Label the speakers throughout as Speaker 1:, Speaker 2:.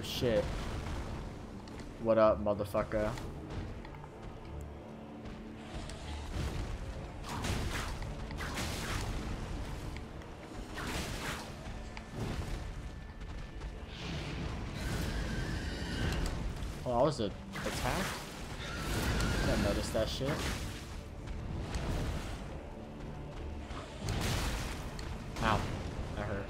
Speaker 1: shit. What up, motherfucker? Oh, that was an attack? I didn't notice that shit. Ow. That hurt.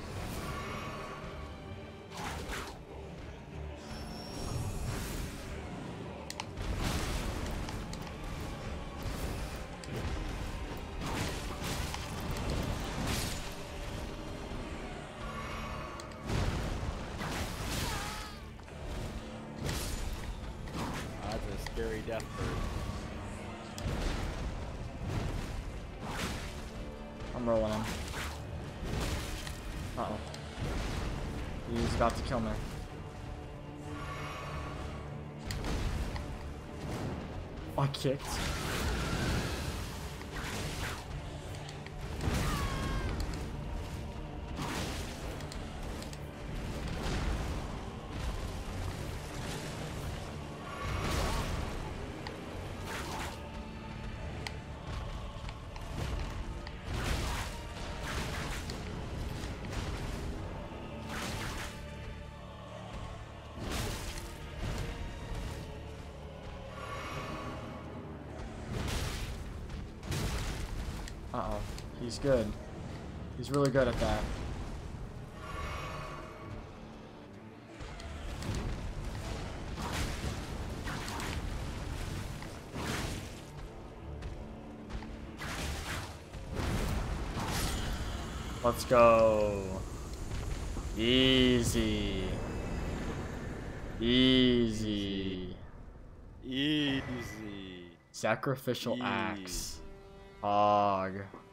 Speaker 2: Scary Deathbird.
Speaker 1: I'm rolling him. Uh-oh. He's about to kill me. Oh, I kicked. Uh-oh. He's good. He's really good at that. Let's go. Easy. Easy.
Speaker 2: Easy.
Speaker 1: Sacrificial axe. Hog.